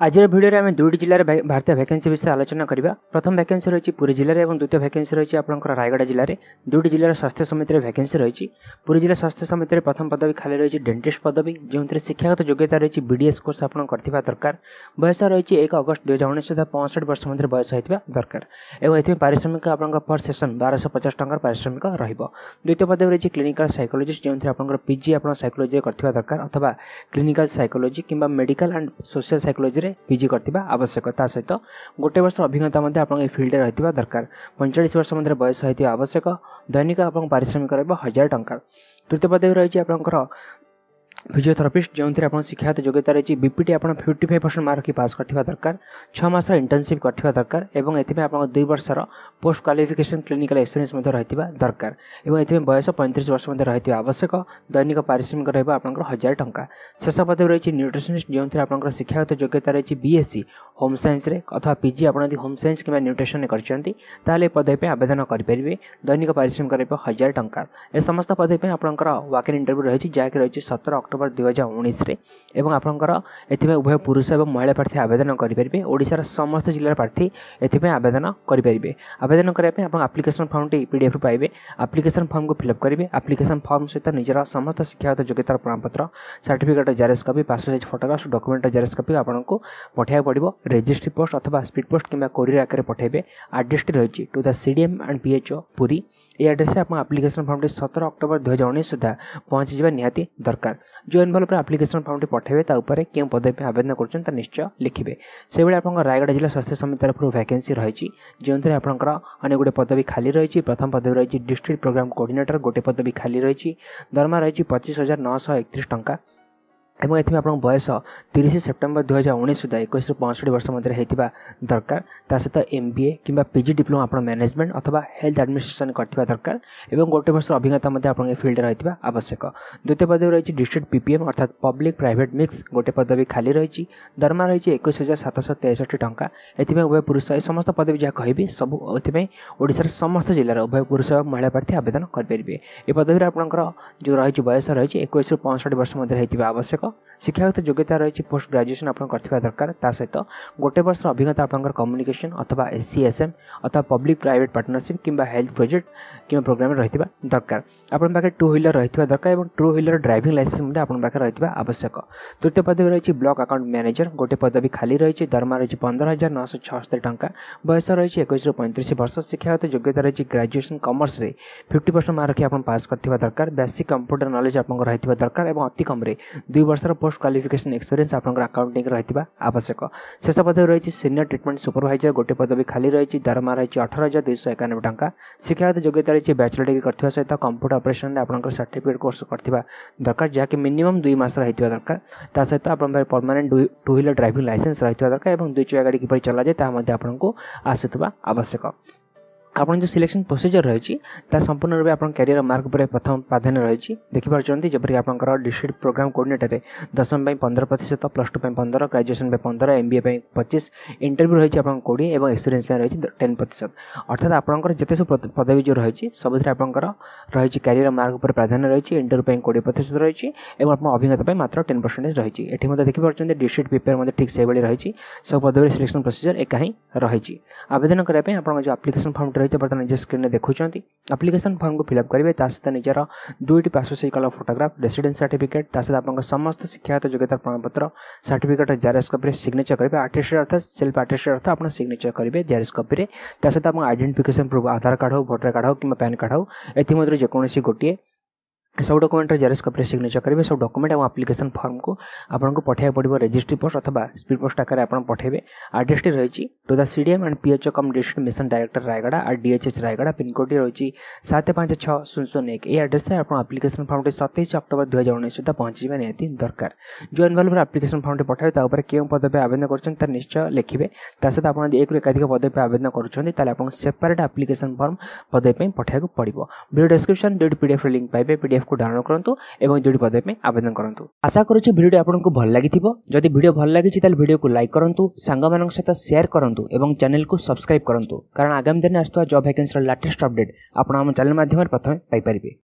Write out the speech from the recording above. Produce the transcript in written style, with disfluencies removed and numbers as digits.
आज भिडियो आम दुईट जिले में भारतीय वैकेंसी विषय आलोचना करवा। प्रथम वैकेंसी रही पुरी जिले में और द्वितीय वैकेंसी रही आपंकर रायगढ़ जिले में। दुईट जिलार स्वास्थ्य समिति वैकेंसी रही। पुरी जिला स्वास्थ्य समिति में प्रथम पदवी खाली रही डेंटिस्ट पदवी, जो शिक्षागत योग्यता रही बीडीएस कोर्स आप दरकार। बयस रही 1 अगस्त 2019 सुधा 65 वर्ष मध्य बयस होता दरकार। एवं पारिश्रमिक आप पर सेसन 1250 टंकार पारिश्रमिक रहिबो। द्वितीय पदवी रही क्लिनिकल साइकोलॉजिस्ट, जो आप पीजी आप साइकोलॉजी करथिबा दरकार अथवा क्लिनिकल साइकोलॉजी किंबा medical and social psychology PG करथिबा आवश्यक। ता सहित गोटे वर्ष अभिज्ञता आप फील्ड में रही दरकार। 45 वर्ष मध्य बयस होता आवश्यक। दैनिक आप पारिश्रमिक रहा 1000 टंका। तृतीय पदवी रही आपंकर फिजियोथेरापिस्ट, जो आप शिक्षागत योग्यता रही बीपीटी आप 55% मार्क रखी पास करथिबा दरकार। 6 मास इंटर्नशिप करथिबा दरकार एवं एथिमे आप 2 वर्षर पोस्ट क्वालिफिकेशन क्लिनिकल एक्सपीरियंस रहिथिबा दरकार। एवं एथिमे बयस 35 वर्ष मध्य रहिथिबा आवश्यक। दैनिक पारिश्रमिक रहबा आपनकर 1000 टंका। शेष पदवी रही न्यूट्रिशनिस्ट, जो आपंकर शिक्षागत योग्यता रही बीएससी होम साइंस रे अथवा पीजी आप होम साइंस कि न्यूट्रिशन करछंती ताले पदवी पे आवेदन करें। दैनिक पारिश्रमिक रहबा 1000 टंका। ए समस्त पदवी पे आपनकर वॉक इन इंटरव्यू रही जहाँकि रही 17 अक्टोबर 2019 रे। एवं आपंकर एथिमे उभय पुरुष और महिला प्रार्थी आवेदन करेंगे। ओडिशार समस्त जिलार प्रार्थी एथिमे आवेदन करेंगे। आवेदन करने आप एप्लिकेशन फॉर्म टी पीडीएफ पाइबे। एप्लिकेशन फॉर्म को फिलअप करेंगे। एप्लिकेशन फॉर्म सहित निजर समस्त शिक्षागत योग्यतार प्रमाणपत्र, certificate xerox copy, passport size photograph, document xerox copy आपको पठाइबा पड़ो। रजिस्ट्री पोस्ट अथवा स्पीड पोस्ट कि कोरियर आकार पठाइबे। एड्रेस रही to the CDM and PHO Puri. ये एड्रेस आप एप्लिकेशन फॉर्म 17 अक्टोबर 2019 सुधा पहुंची जावा निहाती दरकार। जो एनवलप एप्लिकेशन फॉर्म पठाइबे ताऊपर क्यों पदवी पे आवेदन कर निश्चय लिखिबे। से भाई आप रायगढ़ जिला स्वास्थ्य समिति तरफ वैकेंसी रही, जो आपंकर अनेक गुड़े पदवी खाली रही। प्रथम पदवी रही डिस्ट्रिक्ट प्रोग्राम कोऑर्डिनेटर, गोटे पदवी खाली रही। दरमा रही 25,931 टंका। एवं एथि आप बयस 30 सेप्टेम्बर 2019 सुधा 21 ରୁ 65 वर्ष मध्य होता दरकार। ता सहित एमबीए किंबा पीजी डिप्लोमा आप मैनेजमेंट अथवा हेल्थ एडमिनिस्ट्रेशन करथिबा दरकार। एवं गोटे वर्ष अभिज्ञता आप फील्ड रही आवश्यक। द्वितीय पदवी रही डिस्ट्रिक्ट पीपीएम अर्थात पब्लिक प्राइवेट मिक्स, गोटे पदवी खाली रही। दरमा रही 21,763 टंका। एथि उभय पुरुष समस्त पदवी जहाँ कहि सब एथि ओडिशार समस्त जिलार उभय पुरुष और महिला प्रार्थी आवेदन करेंगे। ये पदवी आपंकर जो रही बयस रही 21 ରୁ 65 वर्ष मध्य होता आवश्यक। शिक्षागत योग्यता रही पोस्ट ग्रेजुएशन आप करथिबा दरकार। ता सहित गोटे वर्ष अभिज्ञता आपंकर कम्युनिकेशन अथवा एससीएसएम अथवा पब्लिक प्राइवेट पार्टनरशिप किंबा हेल्थ प्रोजेक्ट किंबा प्रोग्राम रहिबा दरकार। आपन पाखे 2 व्हीलर रहिबा दरकार एवं 2 व्हीलर ड्राइविंग लाइसेंस मध्ये आपन पाखे रहिबा आवश्यक। तृतीय पदवी रही ब्लॉक अकाउंट मैनेजर, गोटे पदवी खाली रही। दरमा रही 15,976 टंका। बयस रही 21 ରୁ 35 वर्ष। शिक्षागत योग्यता रही ग्रेजुएशन कॉमर्स रे 50% मार्क रखी आप पास करथिबा दरकार। बेसिक कंप्यूटर नॉलेज आपन रहिबा दरकार एवं अति कम रे 2 वर्षर पोस्ट क्वालिफिकेशन एक्सपीरियंस आपंकर अकाउंटिंग रहिबा आवश्यक। शेष पदवी रही सीनियर ट्रीटमेंट सुपरवाइजर, गोटे पदवी खाली रही। दरमा रही 18,291 टंका। शिक्षागत योग्यता रही बैचलर डिग्री करथिबा सहित कंप्यूटर ऑपरेशन रे आपंकर सर्टिफिकेट कोर्स करथिबा दरकार, जहाँकि मिनिमम 2 मास रहिबा दरकार। ता सहित आपन परमानेंट 2 व्हीलर ड्राइविंग लाइसेंस रहिबा दरकार एवं 2 चकिया गाड़ी किपरि चला जाय ता मध्ये आपनको आसुतबा आवश्यक। आपन जो सिलेक्शन प्रोसीजर रही संपूर्ण रूप आप कैरियर मार्क पर प्रथम प्राधान्य रही देखिपार्टी। जबकि आपंकर डिस्ट्रिक्ट प्रोग्राम कोऑर्डिनेटर 10वीं 15%, +2 15%, ग्रेजुएशन 15%, एमबीए 25%, इंटरव्यू रही 20 और एक्सपीरियंस रही 10%। अर्थात आपंकर जिते सब पदवी जो रही सब आपंकर रही कैरियर मार्क पर प्राधान्य रही। इंटरव्यू 20% रही और आप अभिज्ञता मात्र 10% रही। ये देखिपार्टी डिस्ट्रिक्ट प्रिपेयर ठीक से रही। सब पदवी सिलेक्शन प्रोसीजर एका ही रही। आवेदन करने आप जो एप्लिकेशन फॉर्म रही बर्तमान निज स्क्रीन में देखुं एप्लिकेशन फॉर्म को फिलअप करेंगे। सहित निजर 2टी passport size colour photograph, residence certificate, सहित आप समस्त शिक्षागत योग्यता प्रमाणपत्र, सर्टिफिकेट जेरक्स कॉपी सिग्नेचर करेंगे। अटेस्टेड अर्थात सेल्फ अटेस्टेड अर्थ आप सिग्नेचर करेंगे जेरक्स कॉपी। सहित आप आइडेंटिफिकेशन प्रूफ आधार कार्ड हो, भोटर कार्ड हो कि पैन कार्ड हो, एमध्य जेकोसी गोटे सब डॉक्यूमेंट जेरक्स कॉपी सिग्नेचर करेंगे। सब डॉक्यूमेंट और एप्लिकेशन फॉर्म को आपको पठाइबा पड़ो। रजिस्ट्री पोस्ट अथवा स्पीड पोस्ट आकार आप पठाइबे। एड्रेस रही to the CDM and PHO cum district mission director Raigarh और डीएचएच रायगढ़। पिनकोड रही 756001। ये एड्रेस से आप एप्लिकेशन फॉर्म 27 अक्टोबर 2019 सुधा पहुंची निहाती दरकार। जो एनवलप एप्लिकेशन फॉर्म पठाइबे ताऊपर क्यों पदवी आवेदन कर निश्चय लिखिबे। सहित आप 1 ରୁ एकाधिक पदवी आवेदन कर सेपरेट एप्लिकेशन फॉर्म पदवी पठाइबा पड़ो। वीडियो डिस्क्रिप्शन 2टी पीडीएफ लिंक पाइबे। पीडीएफ को डाउनलोड करंतु एवं 2टी पदवी में आवेदन करंतु। आशा करूछि वीडियो आपनको भल लागिथिबो। जदि वीडियो भल लागिछि ताल वीडियो को लाइक करंतु, सांग मानक सहित शेयर करंतु एवं चैनल को सब्सक्राइब करंतु, कारण आगामी दिन आस्तुवा जॉब वैकेंसी लेटेस्ट अपडेट आपण हम चैनल माध्यम प्रथमे पाई परिबे।